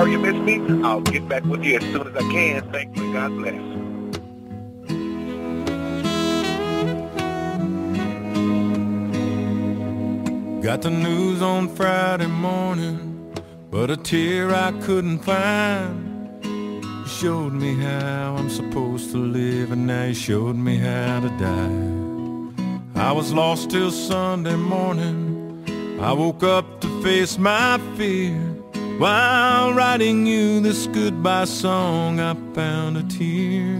sorry you missed me. I'll get back with you as soon as I can. Thank you and God bless. Got the news on Friday morning, but a tear I couldn't find. You showed me how I'm supposed to live, and now you showed me how to die. I was lost till Sunday morning. I woke up to face my fear. While writing you this goodbye song, I found a tear.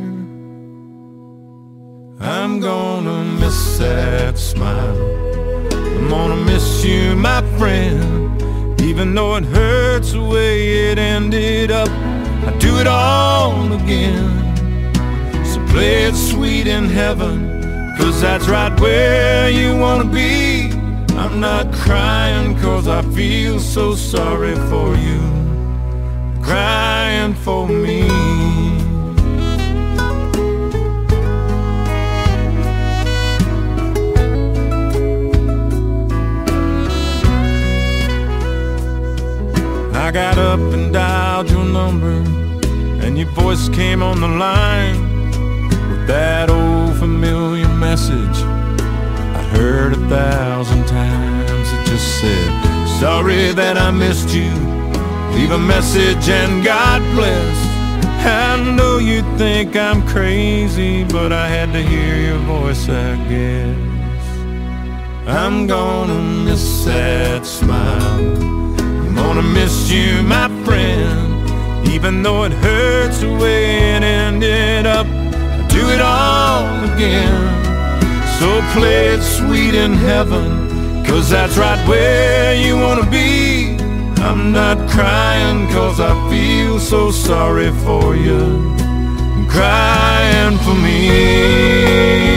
I'm gonna miss that smile. I'm gonna miss you, my friend. Even though it hurts the way it ended up, I'd do it all again. So play it sweet in heaven, 'cause that's right where you wanna be. I'm not crying 'cause I feel so sorry for you, I'm crying for me. I got up and dialed your number, and your voice came on the line with that old familiar message I'd heard 1,000 times. It just said, sorry that I missed you, leave a message and God bless. I know you think I'm crazy, but I had to hear your voice, I guess. I'm gonna miss that smile, I'm gonna miss you, my friend. Even though it hurts the way it ended up, I'll do it all again. So play it sweet in heaven, 'cause that's right where you wanna be. I'm not crying 'cause I feel so sorry for you, I'm crying for me.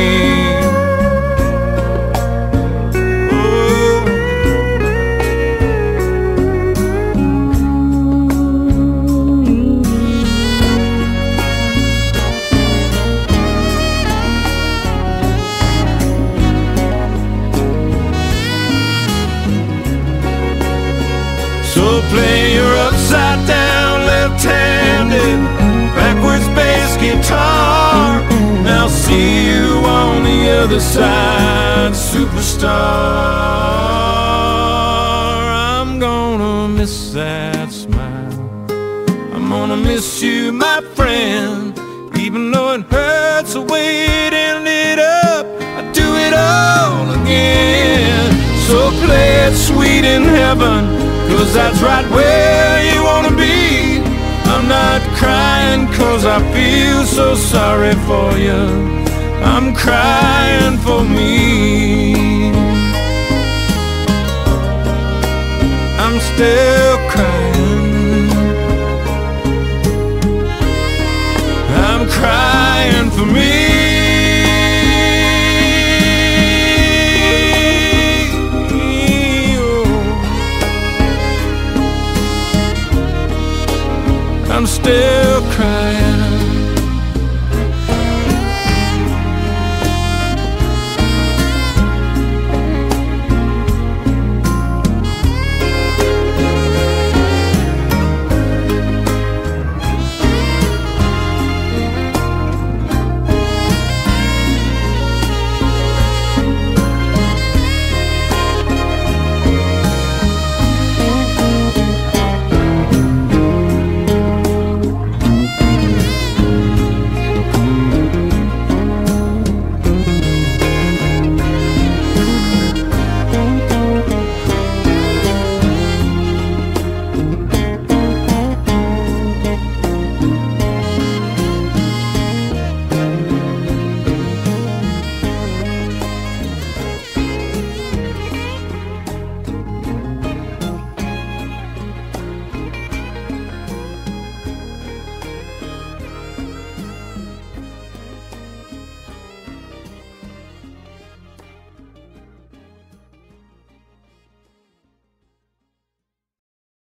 So play your upside down, left-handed, backwards bass guitar. I'll see you on the other side, superstar. I'm gonna miss that smile, I'm gonna miss you, my friend. Even though it hurts the way it ended up, I'd do it all again. So play it sweet in heaven, 'cause that's right where you wanna be. I'm not crying 'cause I feel so sorry for you, I'm crying for me. I'm still crying, I'm crying for me. I'm still